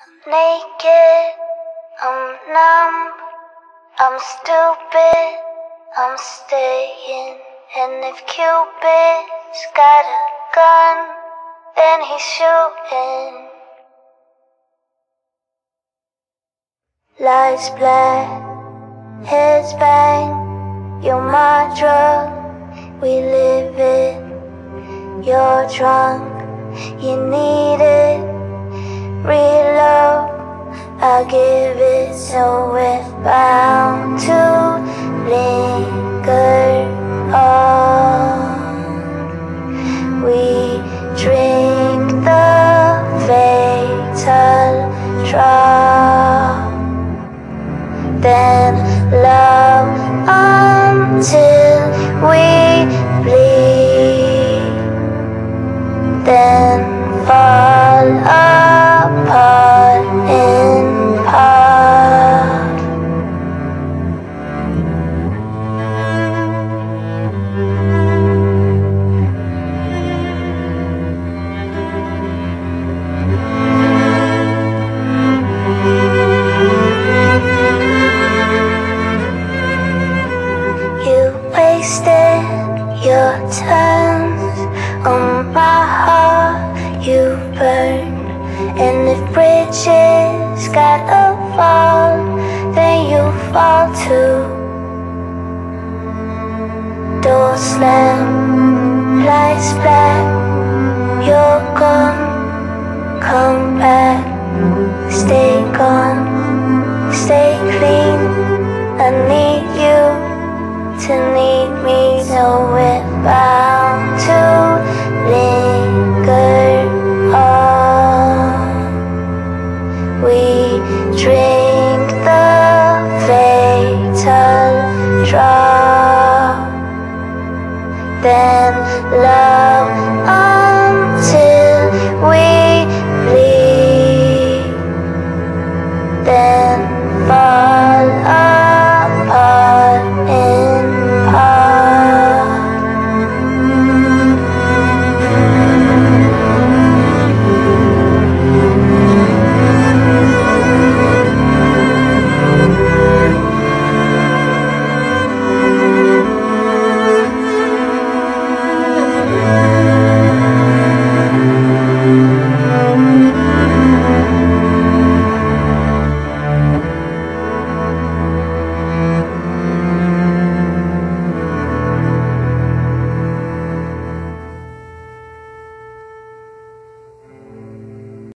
Naked, I'm numb, I'm stupid, I'm staying. And if Cupid's got a gun, then he's shooting. Lights black, heads bang, you're my drug, we live it. You're drunk, you need it. Real love, I give it, so we're bound to linger on. We drink the fatal drop, then love until we bleed, then fall apart in part. You wasted your turns on my heart, you burned. And if bridges gotta fall, then you fall too. Door slam, lights black, you're gone, come back. Stay gone, stay clean, I need you to need me. So we're bound to linger on. We drink the fatal drop, then love